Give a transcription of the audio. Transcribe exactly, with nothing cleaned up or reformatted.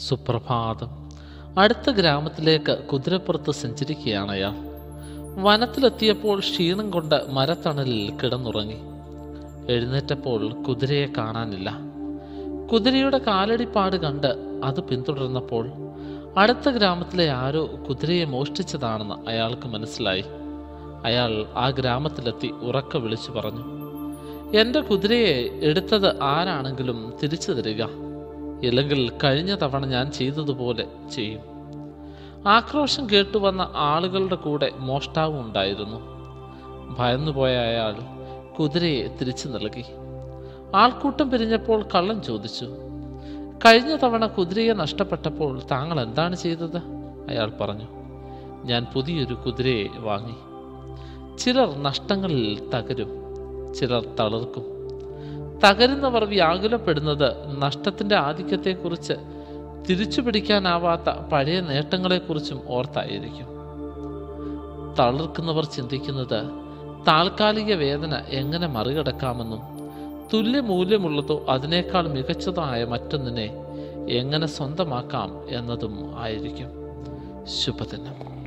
സുപ്രഭാതം. അടുത്ത ഗ്രാമത്തിലേക്ക് കുതിരപ്പുറത്ത് സഞ്ചരിക്കുകയാണ് അയാൾ. വനത്തിലെത്തിയപ്പോൾ ക്ഷീണം കൊണ്ട് മരത്തണലിൽ കിടന്നുറങ്ങി. എഴുന്നേറ്റപ്പോൾ കുതിരയെ കാണാനില്ല. കുതിരയുടെ കാലടിപ്പാട് കണ്ട് അത് പിന്തുടർന്നപ്പോൾ അടുത്ത ഗ്രാമത്തിലെ ആരോ കുതിരയെ മോഷ്ടിച്ചതാണെന്ന് അയാൾക്ക് മനസ്സിലായി. അയാൾ ആ ഗ്രാമത്തിലെത്തി ഉറക്കെ വിളിച്ചു പറഞ്ഞു, എൻ്റെ കുതിരയെ എടുത്തത് ആരാണെങ്കിലും തിരിച്ചു തരിക, ഇല്ലെങ്കിൽ കഴിഞ്ഞ തവണ ഞാൻ ചെയ്തതുപോലെ ചെയ്യും. ആക്രോശം കേട്ടുവന്ന ആളുകളുടെ കൂടെ മോഷ്ടാവും ഉണ്ടായിരുന്നു. ഭയന്നുപോയ അയാൾ കുതിരയെ തിരിച്ചു നൽകി. ആൾക്കൂട്ടം പിരിഞ്ഞപ്പോൾ കള്ളൻ ചോദിച്ചു, കഴിഞ്ഞ തവണ കുതിരയെ നഷ്ടപ്പെട്ടപ്പോൾ താങ്കൾ എന്താണ് ചെയ്തത്? അയാൾ പറഞ്ഞു, ഞാൻ പുതിയൊരു കുതിരയെ വാങ്ങി. ചിലർ നഷ്ടങ്ങളിൽ തകരും, ചിലർ തളർക്കും. തകരുന്നവർ വ്യാകുലപ്പെടുന്നത് നഷ്ടത്തിൻ്റെ ആധിക്യത്തെക്കുറിച്ച്, തിരിച്ചു പിടിക്കാനാവാത്ത പഴയ നേട്ടങ്ങളെക്കുറിച്ചും ഓർത്തായിരിക്കും. തളർക്കുന്നവർ ചിന്തിക്കുന്നത് താൽക്കാലിക വേദന എങ്ങനെ മറികടക്കാമെന്നും തുല്യമൂല്യമുള്ളതോ അതിനേക്കാൾ മികച്ചതോ ആയ മറ്റൊന്നിനെ എങ്ങനെ സ്വന്തമാക്കാം എന്നതും ആയിരിക്കും. ശുഭദിനം.